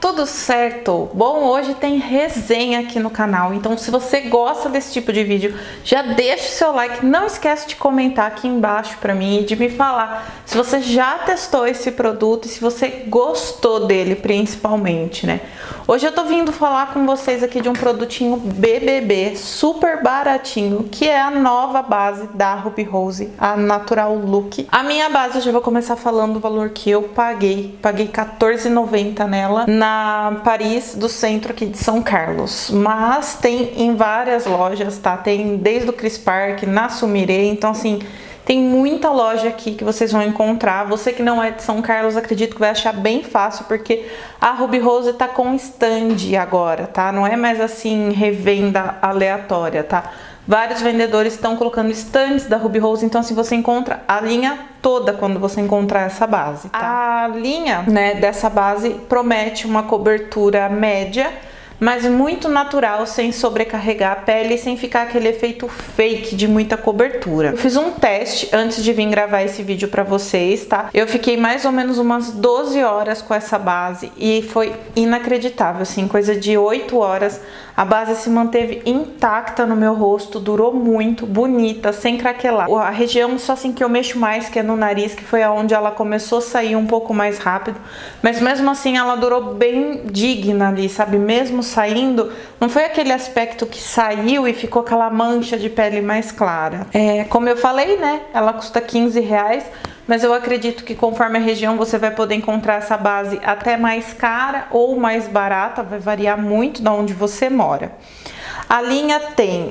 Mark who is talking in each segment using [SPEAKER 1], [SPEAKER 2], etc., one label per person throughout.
[SPEAKER 1] tudo certo? Bom, hoje tem resenha aqui no canal, então se você gosta desse tipo de vídeo, já deixa o seu like, não esquece de comentar aqui embaixo pra mim e de me falar se você já testou esse produto e se você gostou dele principalmente, né? Hoje eu tô vindo falar com vocês aqui de um produtinho BBB, super baratinho, que é a nova base da Ruby Rose, a Natural Look. A minha base, eu já vou começar falando do valor que eu paguei R$14,90 nela, na Paris do centro aqui de São Carlos, mas tem em várias lojas, tá? Tem desde o Chris Park, na Sumirê, então assim, tem muita loja aqui que vocês vão encontrar. Você que não é de São Carlos, acredito que vai achar bem fácil, porque a Ruby Rose tá com stand agora, tá? Não é mais assim, revenda aleatória, tá? Vários vendedores estão colocando stands da Ruby Rose, então assim, você encontra a linha toda quando você encontrar essa base, tá? A linha, né, dessa base promete uma cobertura média, mas muito natural, sem sobrecarregar a pele e sem ficar aquele efeito fake de muita cobertura. Eu fiz um teste antes de vir gravar esse vídeo pra vocês, tá? Eu fiquei mais ou menos umas 12 horas com essa base e foi inacreditável, assim, coisa de 8 horas. A base se manteve intacta no meu rosto, durou muito, bonita, sem craquelar. A região só assim que eu mexo mais, que é no nariz, que foi aonde ela começou a sair um pouco mais rápido, mas mesmo assim ela durou bem digna ali, sabe? Mesmo saindo, não foi aquele aspecto que saiu e ficou aquela mancha de pele mais clara. Como eu falei, né? Ela custa R$15, mas eu acredito que conforme a região você vai poder encontrar essa base até mais cara ou mais barata, vai variar muito de onde você mora. A linha tem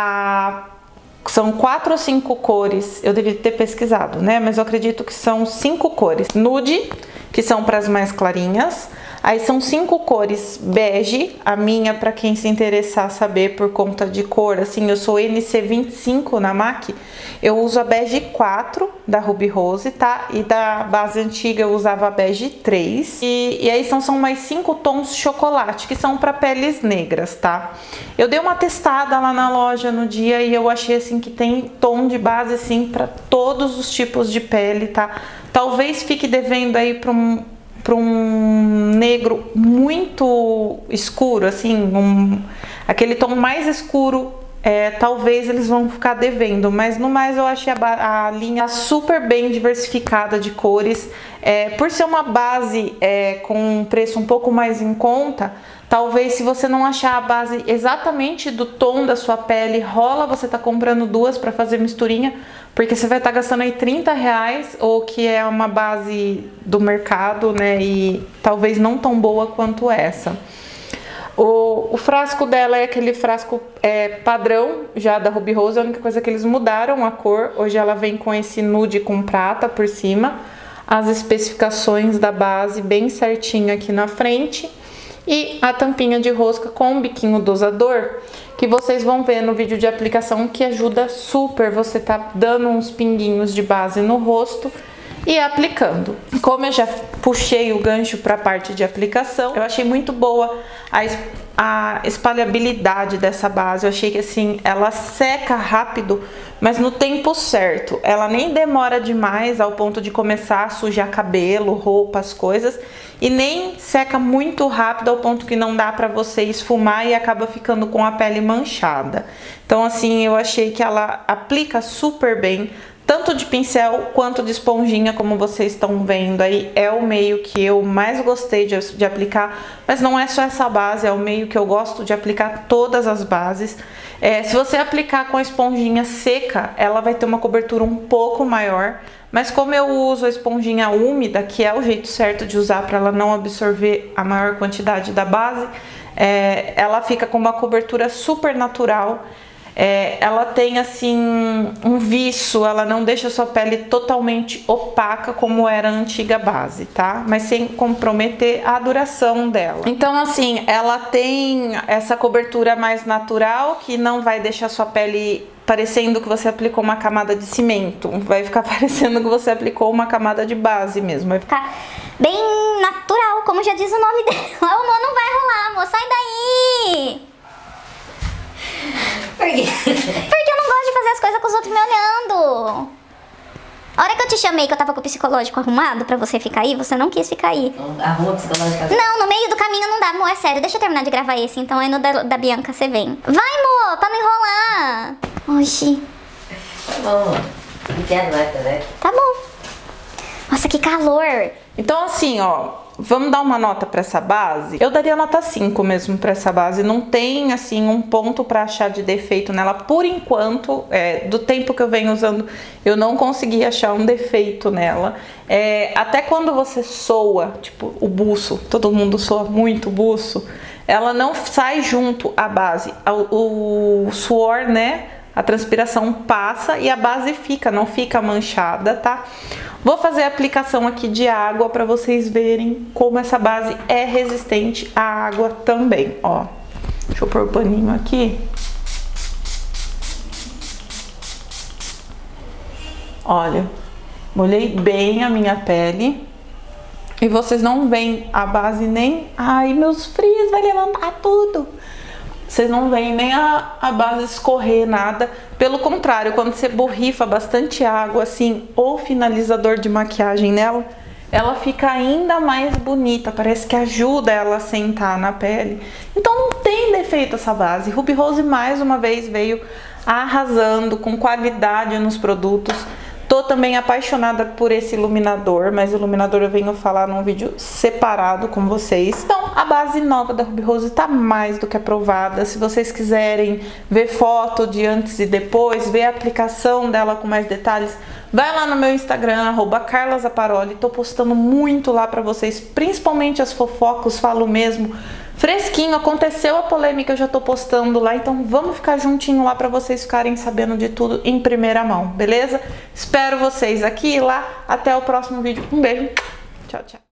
[SPEAKER 1] são 4 ou 5 cores, eu devia ter pesquisado, né? Mas eu acredito que são 5 cores. Nude, que são para as mais clarinhas. Aí são 5 cores bege, a minha, para quem se interessar saber por conta de cor, assim, eu sou NC25 na MAC, eu uso a bege 4 da Ruby Rose, tá? E da base antiga eu usava a bege 3. E aí são mais 5 tons de chocolate, que são para peles negras, tá? Eu dei uma testada lá na loja no dia e eu achei, assim, que tem tom de base, assim, para todos os tipos de pele, tá? Talvez fique devendo aí para um negro muito escuro, assim, aquele tom mais escuro, talvez eles vão ficar devendo, mas no mais eu achei a linha super bem diversificada de cores. Por ser uma base com um preço um pouco mais em conta, talvez se você não achar a base exatamente do tom da sua pele, rola você tá comprando duas para fazer misturinha, porque você vai estar gastando aí R$30, ou que é uma base do mercado, né, e talvez não tão boa quanto essa. O frasco dela é aquele frasco padrão já da Ruby Rose, a única coisa que eles mudaram a cor. Hoje ela vem com esse nude com prata por cima, as especificações da base bem certinho aqui na frente, e a tampinha de rosca com um biquinho dosador, que vocês vão ver no vídeo de aplicação, que ajuda super você tá dando uns pinguinhos de base no rosto e aplicando. Como eu já puxei o gancho para a parte de aplicação, eu achei muito boa a espalhabilidade dessa base. Eu achei que assim, ela seca rápido, mas no tempo certo. Ela nem demora demais ao ponto de começar a sujar cabelo, roupa, as coisas, e nem seca muito rápido ao ponto que não dá para você esfumar e acaba ficando com a pele manchada. Então assim, eu achei que ela aplica super bem, tanto de pincel quanto de esponjinha, como vocês estão vendo aí. É o meio que eu mais gostei de aplicar, mas não é só essa base, é o meio que eu gosto de aplicar todas as bases. Se você aplicar com a esponjinha seca, ela vai ter uma cobertura um pouco maior, mas como eu uso a esponjinha úmida, que é o jeito certo de usar para ela não absorver a maior quantidade da base, ela fica com uma cobertura super natural. Ela tem assim um viço, ela não deixa a sua pele totalmente opaca como era a antiga base, tá? Mas sem comprometer a duração dela. Então assim, ela tem essa cobertura mais natural, que não vai deixar a sua pele parecendo que você aplicou uma camada de cimento, vai ficar parecendo que você aplicou uma camada de base mesmo. Vai ficar
[SPEAKER 2] bem natural, como já diz o nome dela. O amor não vai rolar, amor, sai daí!
[SPEAKER 3] Por quê?
[SPEAKER 2] Porque eu não gosto de fazer as coisas com os outros me olhando. A hora que eu te chamei, que eu tava com o psicológico arrumado pra você ficar aí, você não quis ficar aí.
[SPEAKER 3] Arruma psicológica.
[SPEAKER 2] Não, no meio do caminho não dá, amor, é sério. Deixa eu terminar de gravar esse, então aí no da Bianca você vem. Vai, amor, pra não enrolar. Oxi.
[SPEAKER 3] Tá bom. Não quero mais, tá vendo?
[SPEAKER 2] Tá bom. Nossa, que calor.
[SPEAKER 1] Então assim, ó, vamos dar uma nota pra essa base? Eu daria nota 5 mesmo pra essa base. Não tem, assim, um ponto pra achar de defeito nela. Por enquanto, do tempo que eu venho usando, eu não consegui achar um defeito nela. Até quando você soa, tipo, o buço, todo mundo soa muito o buço, ela não sai junto à base. O suor, né, a transpiração passa e a base fica, não fica manchada, tá? Vou fazer a aplicação aqui de água para vocês verem como essa base é resistente à água também, ó. Deixa eu pôr o paninho aqui. Olha, molhei bem a minha pele. E vocês não veem a base nem... Ai, meus frios, vai levantar tudo. Vocês não veem nem a base escorrer, nada. Pelo contrário, quando você borrifa bastante água, assim, ou finalizador de maquiagem nela, ela fica ainda mais bonita. Parece que ajuda ela a sentar na pele. Então não tem defeito essa base. Ruby Rose mais uma vez veio arrasando, com qualidade nos produtos. Tô também apaixonada por esse iluminador, mas o iluminador eu venho falar num vídeo separado com vocês. Então, a base nova da Ruby Rose tá mais do que aprovada. Se vocês quiserem ver foto de antes e depois, ver a aplicação dela com mais detalhes, vai lá no meu Instagram, @carlazaparoli. Tô postando muito lá pra vocês, principalmente as fofocas, falo mesmo. Fresquinho, aconteceu a polêmica, eu já tô postando lá, então vamos ficar juntinho lá pra vocês ficarem sabendo de tudo em primeira mão, beleza? Espero vocês aqui e lá, até o próximo vídeo, um beijo, tchau, tchau.